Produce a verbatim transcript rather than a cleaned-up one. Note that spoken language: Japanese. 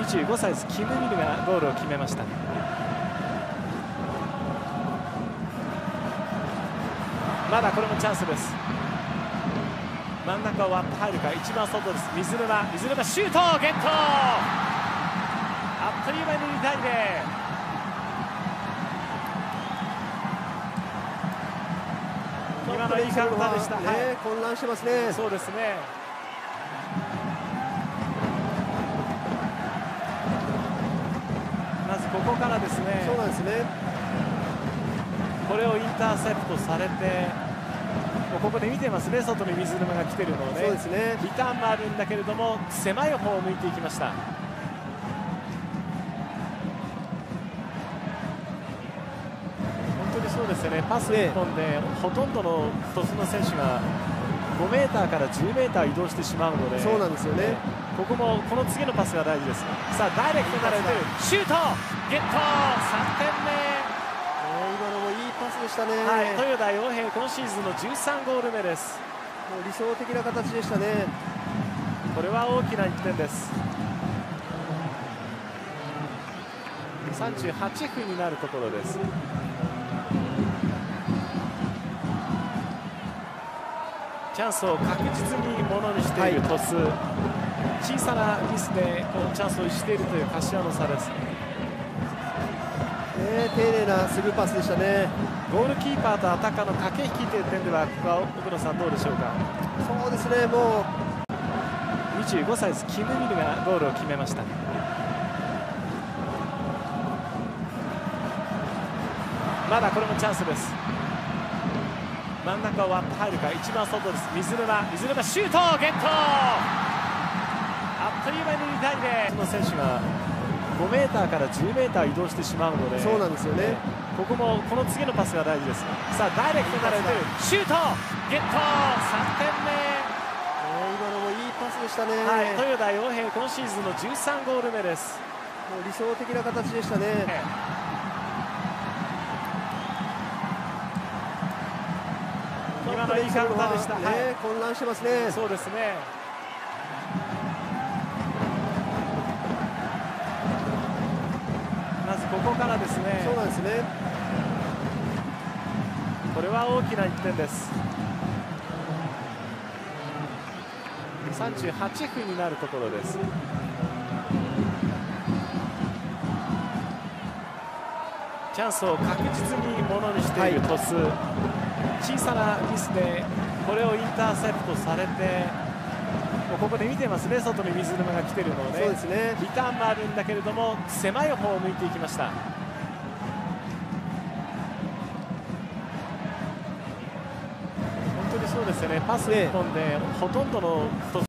にじゅうごさいです。キム・ミルがゴールを決めました。まだこれもチャンスです。真ん中を割って入るか、一番外です。水沼、水沼シュートゲット。あっという間ににたいゼロ。今のいいカウンターでした。 ね、はい、混乱してますね。 そうですね。まずここからですね。 そうなんですね。 これをインターセプトされて、ここで見てますね。外に水沼が来てるのをね。 そうですね。 リターンもあるんだけれども、狭い方を向いていきました。本当にそうですよね。パスいっぽんでほとんどの鳥栖の選手がごメーターからじゅうメーター移動してしまうので。 そうなんですよね。 ここもこの次のパスが大事です。さあダイレクトから出るシュートゲット。さんてんめ。 今のもいいパスでしたね。 はい、豊田陽平今シーズンのじゅうさんゴール目です。 もう理想的な形でしたね。 これは大きないってんです。さんじゅうはちふんになるところです。チャンスを確実にものにしている鳥栖、はい、小さなミスでこのチャンスをしているという柏の差です。 えー、丁寧なスルーパスでしたね。 ゴールキーパーとアタッカーの駆け引きという点では、ここは奥野さんどうでしょうか。 そうですね。もうにじゅうごさいです。キム・ミルがゴールを決めました。まだこれもチャンスです。真ん中を割って入るか、一番外です。水沼、水沼シュートゲット。あっという間ににたいゼロ。その選手がごメーターからじゅうメーター移動してしまうので。 そうなんですよね。 ここもこの次のパスが大事です。さあダイレクトから出るシュートゲット。さんてんめ。 今のもいいパスでしたね。 はい、豊田陽平今シーズンのじゅうさんゴール目です。 もう理想的な形でしたね。 今のいいカウンターでした。 ね、はい、混乱してますね。 そうですね。まずここからですね。 そうなんですね。 これは大きないってんです。さんじゅうはちふんになるところです。チャンスを確実にものにしている鳥栖、はい、小さなミスでこれをインターセプトされて、ここで見てますね。外に水沼が来てるのをね。 そうですね。 リターンもあるんだけれども、狭い方を向いていきました。本当にそうですよね。パスいっぽんでほとんどの